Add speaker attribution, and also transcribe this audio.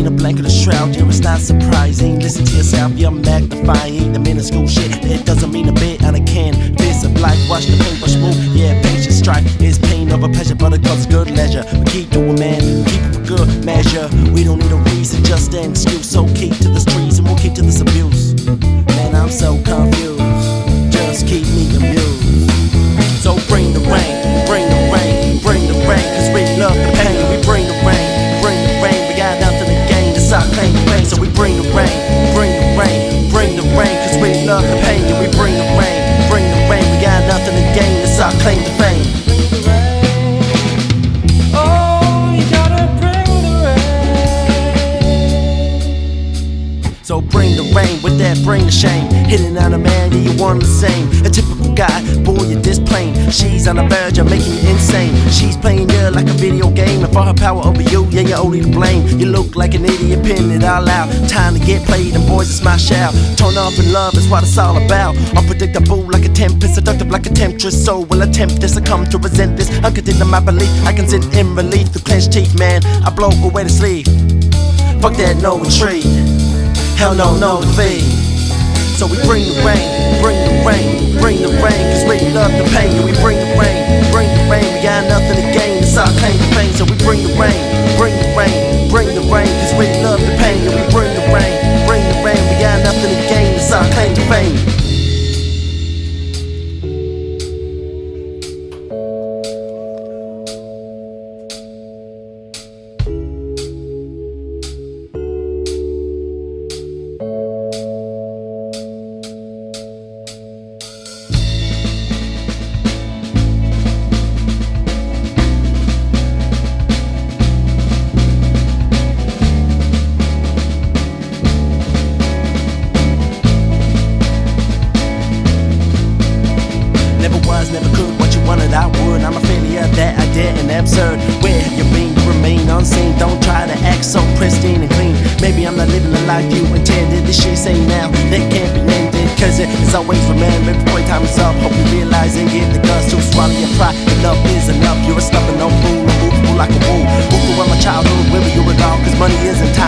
Speaker 1: a blanket or shroud, yeah, it's not surprising. Listen to yourself, you're magnifying the minuscule shit. It doesn't mean a bit on a canvas of life. Watch the paintbrush move, yeah, patience strife is pain over pleasure, but it causes good leisure. We keep doing, man, we keep it with good measure. We don't need a reason, just an excuse. So keep to the streets and we'll keep to this abuse. Man, I'm so confused, just keep me amused. So bring the rain, bring the rain, bring the rain, cause we love the pain. We bring the rain, bring the rain, we got nothing to gain, that's our claim to fame. So we bring the rain, bring the rain, bring the rain, cause we love the pain. And we bring the rain, we got nothing to gain, that's our claim to fame. So bring the rain, with that bring the shame. Hitting on a man, yeah, you one the same. A typical guy, boy, you're this plain. She's on the verge of making you insane. She's playing you like a video game, and for her power over you, yeah, you're only to blame. You look like an idiot, pinning it all out. Time to get played, and boys, it's my shout. Turn up in love is what it's all about. Unpredictable like a tempest, seductive like a temptress. So will attempt this, I come to resent this. Uncontent in my belief, I can sit in relief through clenched teeth, man. I blow away the sleeve. Fuck that, no retreat. Hell no, no defeat. So we bring the rain, bring the rain, bring the rain, cause we love the pain. And we bring the rain, we got nothing to gain, it's our claim to fame. So we bring the rain, bring the rain, bring the rain, cause we love the pain. And we bring the rain, we got nothing to gain, it's our claim to fame. Never could what you wanted, I would. I'm a failure that I didn't, absurd. Where have you been? You remain unseen. Don't try to act so pristine and clean. Maybe I'm not living the life you intended. This shit say now that can't be ended, cause it is always remembered before your time is up. Hope you realize and get the guts to swallow your pride. Enough is enough. You're a stubborn, no fool, unmovable like a wool. Move through my childhood, where you were gone, cause money isn't time.